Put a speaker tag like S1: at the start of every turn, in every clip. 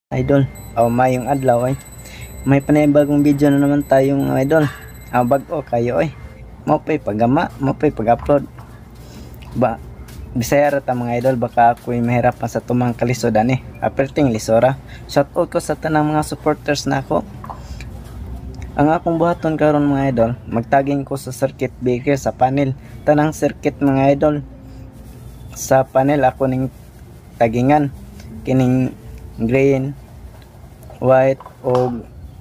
S1: Idol, mayong adlaw ay. May panibagong video na naman tayong idol. Bago kayo ay. Mapay pagama, mapay pag-upload. Bisaya ra ta mga idol, baka ako'y mahirapan sa tumang kalisodan eh. Aperting lisora. Shout out ko sa tanang mga supporters na ako. Ang akong buhaton karon mga idol, magtaging ko sa circuit breaker sa panel. Tanang circuit mga idol. Sa panel ako ning tagingan. Kining green, white o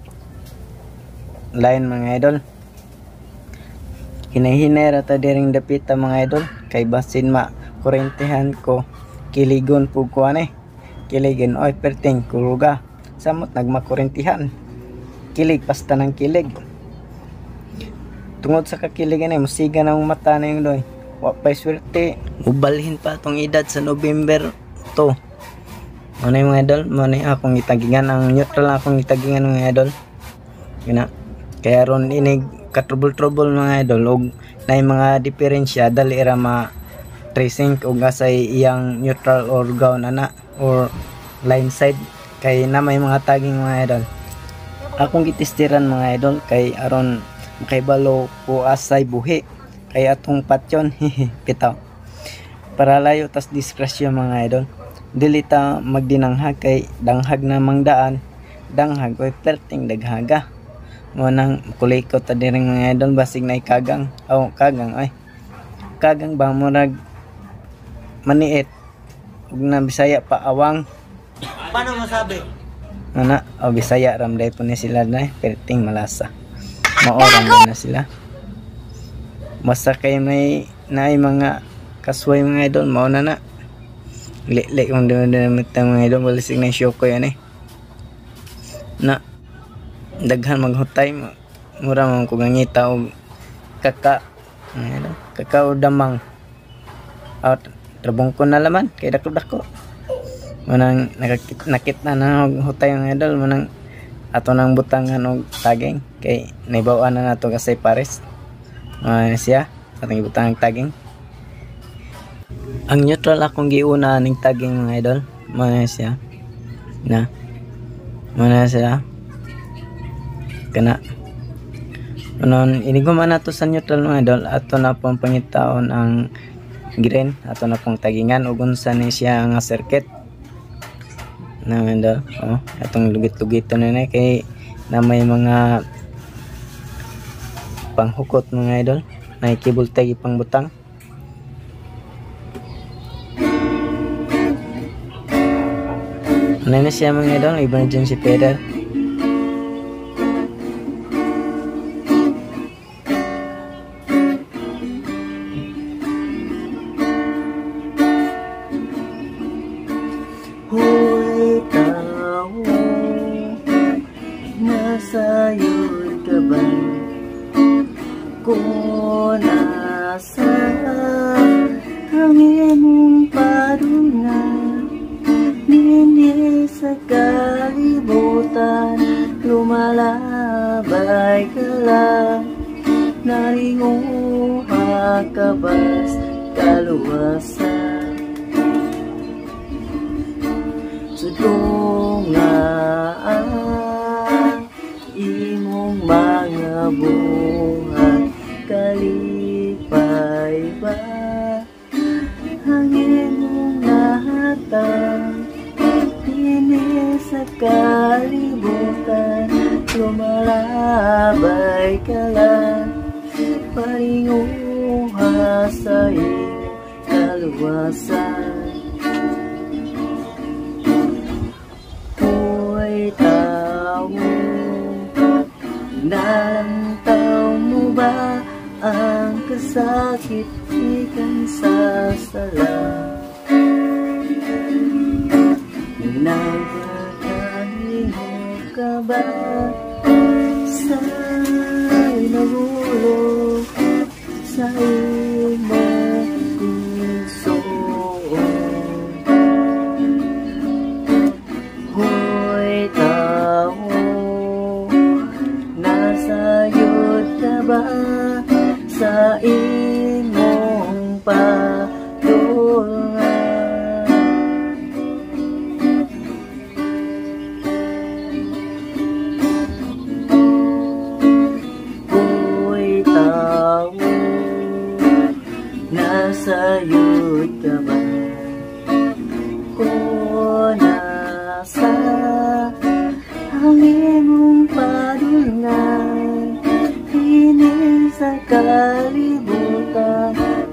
S1: line mga idol. Hinahinay rata diring dapita mga idol, kay basin kurentehan ko kiligon pug ko ani. Kiligon oy perting kuluga samot nagmakurentihan. Kilig pasta ng kilig. Tungod sa kakiligan ay musiga ng mata na yung doy. Wa pay swerte. Ubalhin pa tong edad sa November 2. Ano yung mga idol? Ano yung akong itagingan? Ang neutral akong itagingan mga idol. Yun na. Kaya ron inig ka-trouble-trouble mga idol. O na yung mga diferensya dali ra ma-tracing kung asay iyang neutral or gown ana or line side. Kay na may mga tagging mga idol. Akong gitistiran mga idol kay aron makaibalo ko asay buhi. Kay atong patyon pitaw. Para layo tas diskrasyon mga idol. Dili ta magdinanghag kay danghag na mangdaan, danghag oy perting daghaga. Mo nang kulikot ta diring mga idol basig na kagang. Kagang oy. Kagang ba murag maniit ug na Bisaya pa awang.
S2: Paano masabi?
S1: Ana, Bisaya ramday po ni sila na perting malasa. Maoram na sila. Basta kay may naay mga kasway mga idol mao na. Lek kung dinamit mga idol balisig na show ko yan eh. Na daghan maghutay mura man ko ngita og kaka o damang out trabong ko na laman kay dako manang nakit na hutay mga idol manang ato nang butangan og taging kay naibawaan na nato kasi pares siya atong ibutangan taging. Ang neutral akong giuna ning tagging mga idol, mana siya kana anon iniguman nato sa neutral mga idol. Ato na pong pangitaon ang green, ato na pong tagingan ug unsa ni siya nga circuit na idol. Atong lugit-lugiton na kay na may mga panghukot mga idol, na ikibultay ipang butang. Ano na siya mga idol, emergency pedal.
S2: Hoy tao, nasa'yo'y ka ba? Kung nasa ang iyong padungan, sa kalibutan, lumalabay ka lang. Naringuha ka ba's kaluwasan? Sudungan imong mga buhat, kalipay ba ang imong nahatag? Sa kalibutan, lumalabay ka lang. Paringuha sa iyong kaluwasan. Hoy tao, nalantaw mo ba ang kasakit-ikan sa sala? Nagkakahingo ka ba sa nagulog sa imong puso? Hoy tao, nasayod ka ba sa imong patulungan? sa ang imong padulngan. Kini sa kalibutan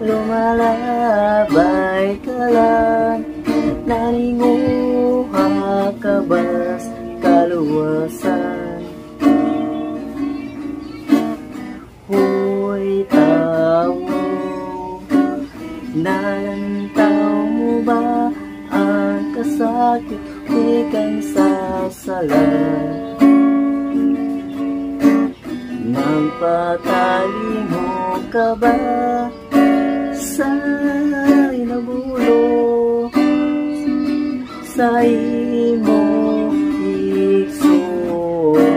S2: lumalabay ka lang, naninguha ka bas kaluwasan. Hoy tao, nalantaw mo ba ang kasakit ikang sasalan? Nampatali mo ka ba sa inagulo sa imong igsoon?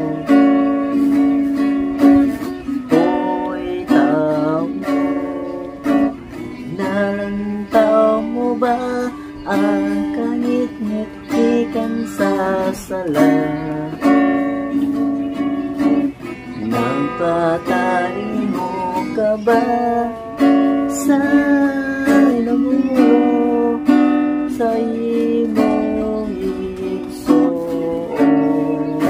S2: Hoy tao, nalantaw mo ba ang kangit-ngit ikang sasalan? Nampatali mo ka ba sa inagulo sa imong igsoon?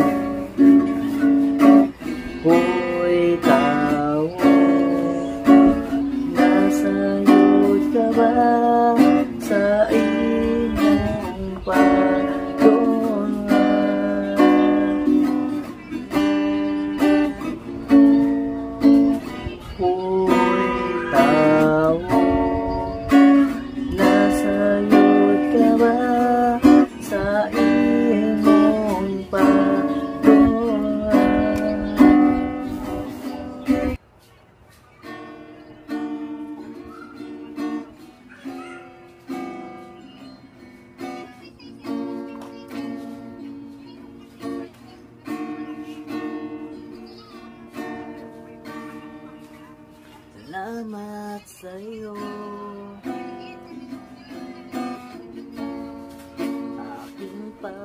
S2: Hoy tao, nasayod ka ba sa imong pagtungan? Hoy tao, nasayod ka ba sa imong pagtungan? Salamat sa'yo, aking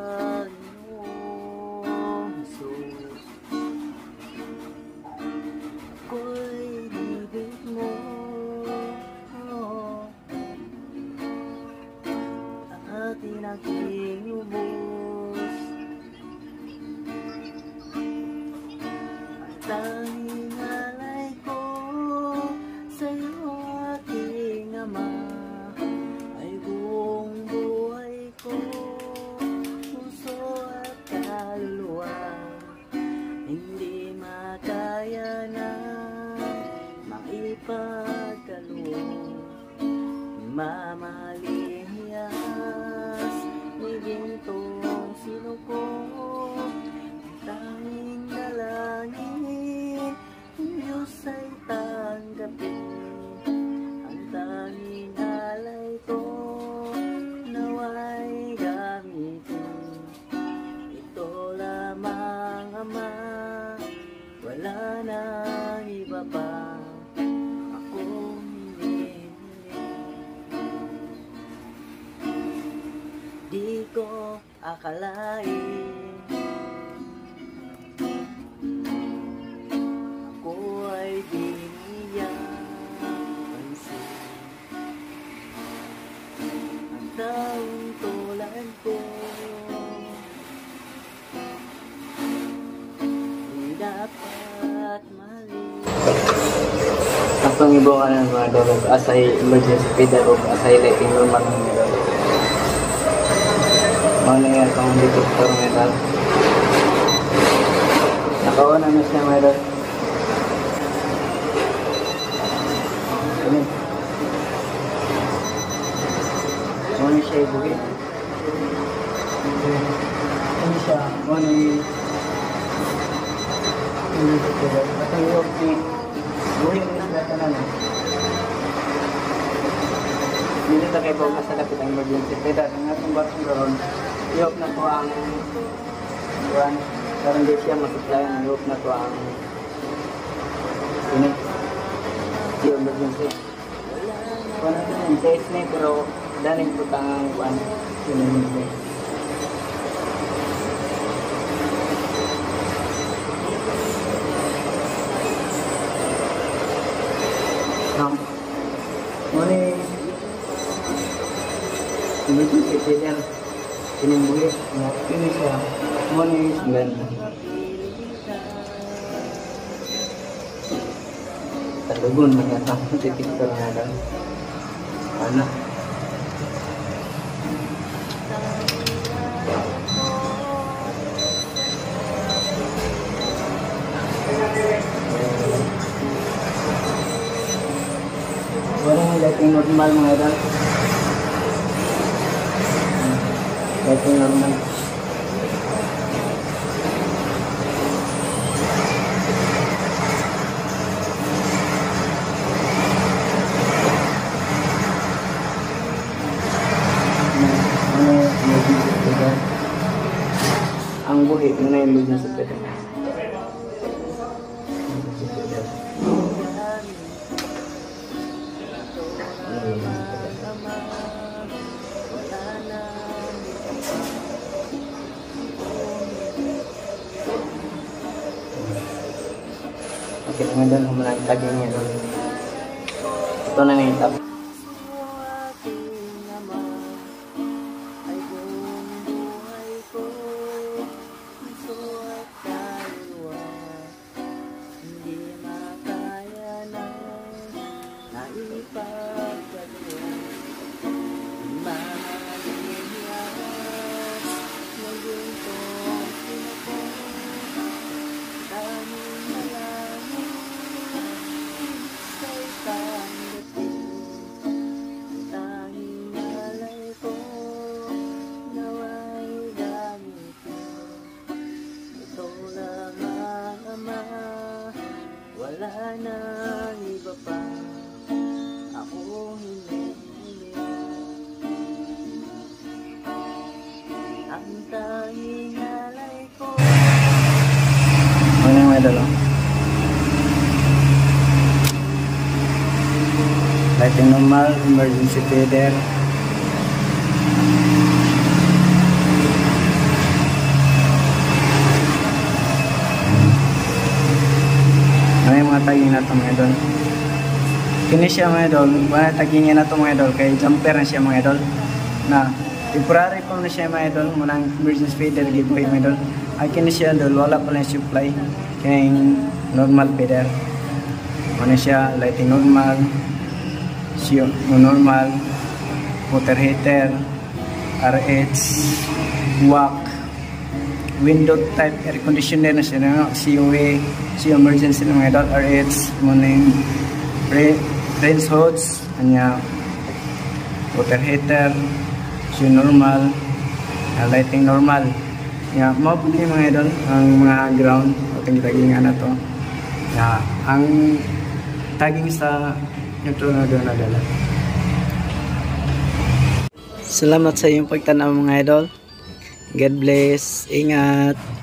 S2: Panginoong Jesus. Ako'y ibig mo, at aking lubos. Ang tanging alay ko sa'yo, aking Ama, ay buong buhay ko, puso at kaluluwa. Hindi makaya na maipagkaloob, mamahalin hiyas, higintong sinukot. Tanging dalangin, Diyos ay tanggapin. Ang tanging alay ko, nawa'y gamitin. Ito lamang Ama, wala nang iba pa akong hinihiling. Di ko akalain ako ay binigyan pansin. Ang taong tulad ko di dapat mali.
S1: Atong ibo ka ng mga dorog asay emergency feeder o asay lighting room ang mga dorog. Ano yung atong detector mga dorog. Nakauna na siya mga dorog. Ano? Ano siya ibugin? Ano siya? Ano yung detector? Atong yung buhay mo na gata na. Dito ta kay Boga sa lapit ang emergency feeder. Ang atong batong doon, i-off na to ang buwan. Karon di siya masuplayan, i-off na to ang ini. Emergency. Kung ano yung test na pero daling po ang buwan. Emergency. Emergency feeder. Pinimbuhi. Ini siya. Morning is blend. Talugon magkatang titik ko na lang. Ano? Walang dating normal mga idol. Dating normal. Ang buhi na yung luz sa pwede. Okay, naman doon humalang taging niya doon. Ito na yung tap.
S2: Wala nang iba pa ako hinihiling. Ang tanging alay ko.
S1: Ano yung idol? Lighting normal, emergency fader. Ano yung mga taging na ito mga idol? Kini siya mga idol, wala taging na ito mga idol, kay jumper na siya mga idol. Na temporary pa na siya mga idol, munang emergency fader giveaway mga idol. Ay kini siya idol, wala pa lang supply, kaya normal fader. Ano siya, lighting normal, siya normal, water heater, RH, WAC, window type air conditioner na siya na COA, siya emergency na mga idol, RH, morning, range hose, kanya water heater, siya normal, lighting normal. Mga puli mga idol, ang mga ground, ating tagingan na to. Ang tagging sa neutral na doon nadala. Salamat sa iyong pagtanaw mga idol. God bless. Ingat.